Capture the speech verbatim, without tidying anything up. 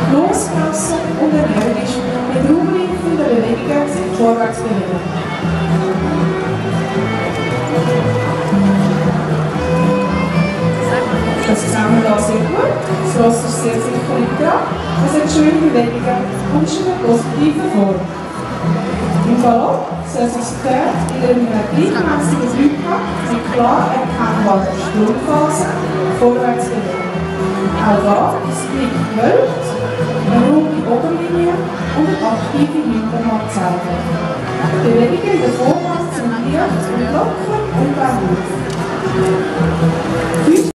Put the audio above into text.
losgelassen und energisch mit raumgreifenden Bewegungen sich vorwärts bewegen. Das sehen wir hier sehr gut. Das Ross ist sehr sicher im Trab. Es hat schöne Bewegungen und ist in einer positiven Form. Im Galopp soll sich das Pferd in einer gleichmäßigen Dreitakt mit klar erkennbaren Sprungphasen vorwärts bewegen. Auch da ist das Blick gewölbt, eine runde Oberlinie und eine aktive Hinterhand zeigen. Die Bewegungen in der Vorhand sind leicht und locker und beruhigt.